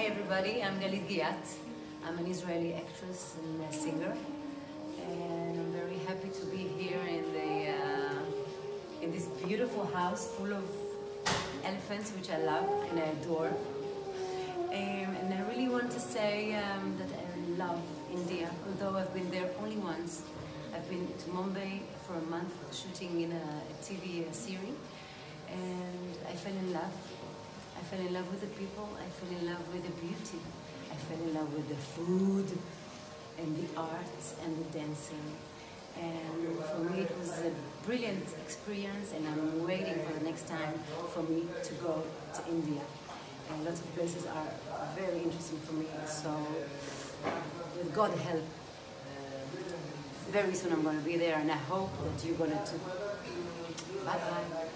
Hi everybody, I'm Galit Giat. I'm an Israeli actress and singer, and I'm very happy to be here in this beautiful house full of elephants, which I love and I adore. And I really want to say that I love India, although I've been there only once. I've been to Mumbai for a month shooting in a TV series, and I fell in love. I fell in love with the people, I fell in love with the beauty, I fell in love with the food and the arts and the dancing. And for me it was a brilliant experience, and I'm waiting for the next time for me to go to India. And lots of places are very interesting for me, so with God's help, very soon I'm going to be there, and I hope that you're going to too. Bye bye.